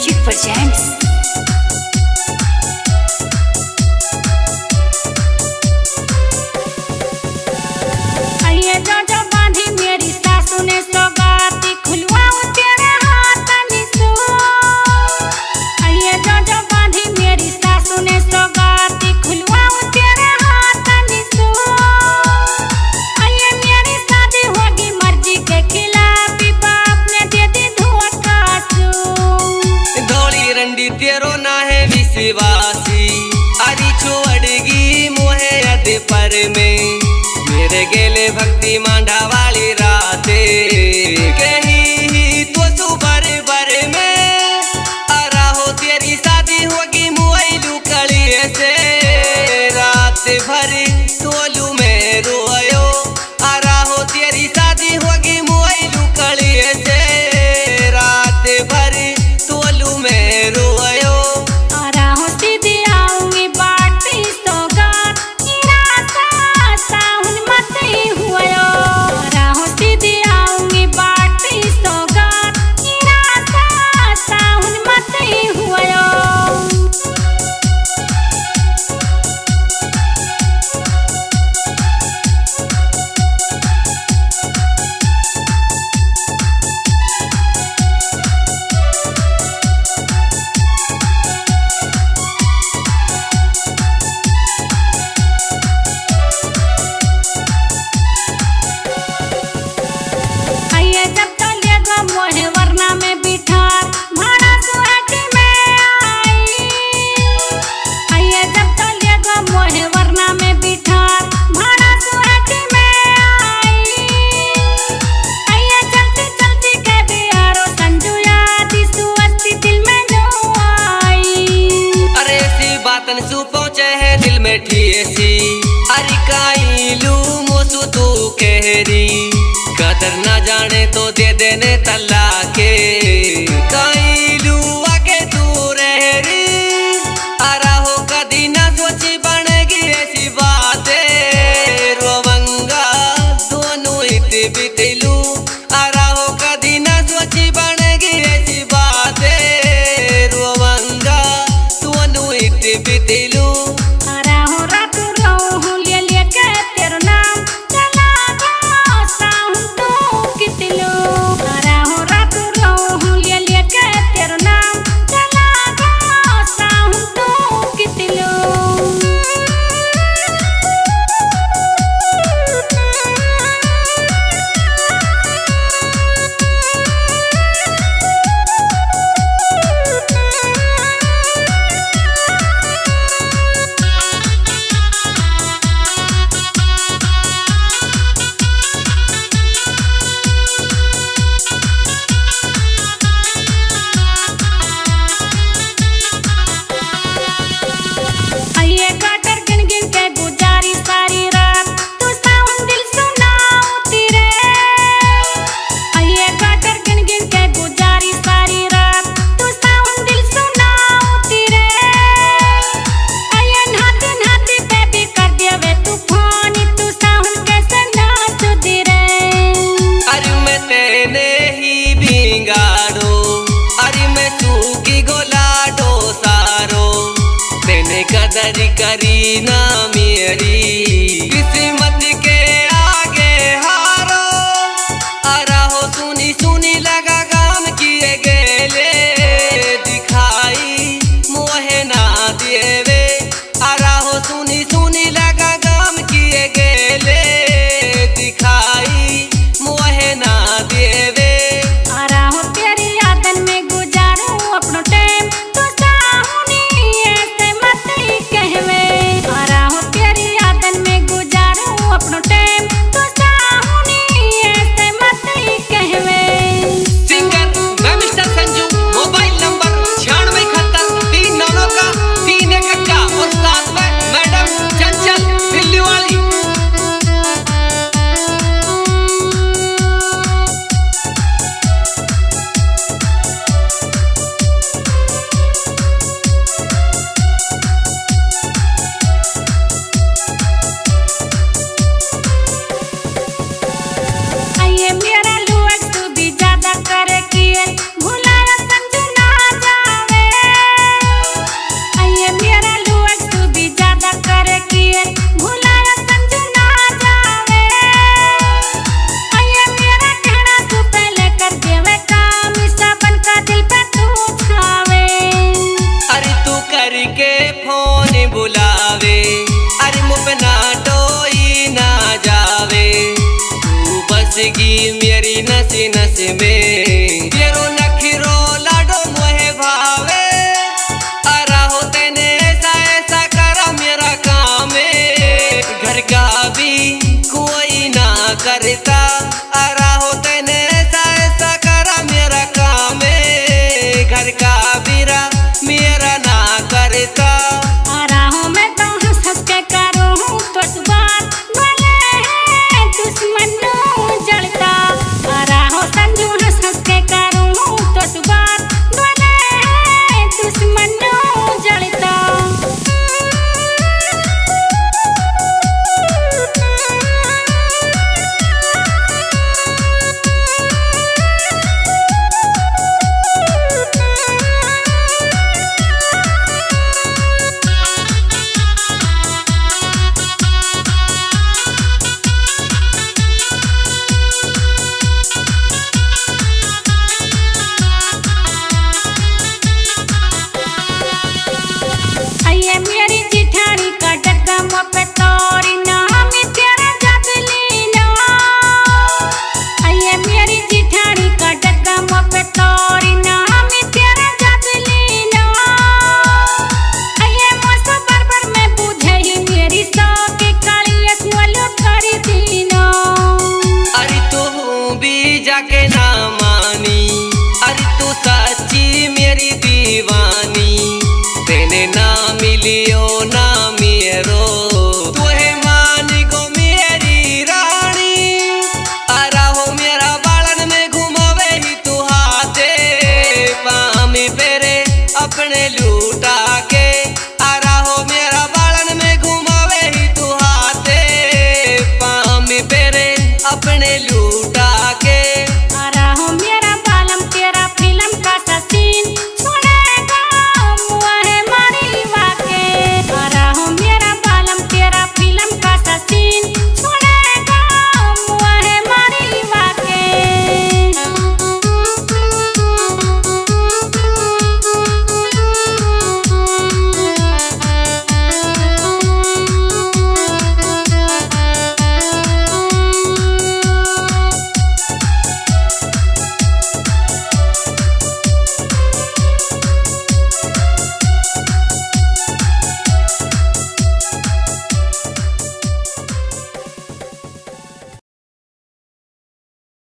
Music presents. आइए जो बांधी मेरी सासू ने सौगाती खुलवाऊं तेरे हाथ निसो। आइए जो बांधी मेरी सासू ने सौगाती खुलवाऊं तेरे हाथ निसो। आइए मेरी शादी होगी मर्जी के खिलाफ, बाप ने दे दी धोखा सू। धोली रंडी तेरो ना है विश्वासी, अरी छोड़गी मोहे अध पर में। मेरे गेले भक्ति मांडा वाली राते कहीं तो सुबर बर में। अरा हो तेरी शादी होगी मोइलू कलिए से, रात भर तोलू में रोयो। अरा हो तेरी शादी होगी मोइलू कलिए से, रात भर तोलू में रोयो। अरे काइलू मोसू तू कहरी, कदर ना जाने तो दे देने तलाके। काइलू आके तू रहरी, अरा हो कदी ना सोची बनेगी ऐसी बातें। रोवंगा दोनों इत बितलू, अरा हो कदी ना सोची बनेगी ऐसी बातें। रोवंगा दोनों इत बितलू। कदर करी ना मेरी किस्मत के आगे हारो। अरा हो सुनी सुनी लगा काम किए गेले, दिखाई मोहे ना देवे। अरा हो सुनी सुनी लगा काम किए गेले, दिखाई मोहे ना देवे। अरा हो तेरी यादन में गुजारूं अपनो टाइम, तो साहुनी ऐसे मत ही कहवे। अरा हो तेरी यादन में गुजार ताजगी मेरी नसी नस में तेरो नखरो लाडो मोहे भावे अरा हो तेने ऐसा ऐसा करा मेरा काम घर का भी कोई ना करता अरा हो तेने ऐसा ऐसा करा मेरा काम घर का बीरा मेरा ना करता अरा हो मैं तो हंस हंस के करूं तो बात भले है दुश्मन जलता अरा हो संजू हंस हंस के करूं तो बात भले है दुश्मन जलता मेरी जिठानी का डग्गा पे तोरी नाम तेरा जबली ना आये मेरी जिठानी का डग्गा पे तोरी नाम तेरा जबली ना आये मौसम बरबर में बुझे ही मेरी सौ के काली असमलो करी दीना अरे तू भी जाके ना मानी अरे तू सच्ची मेरी दीवानी तेने ना मिलियो ना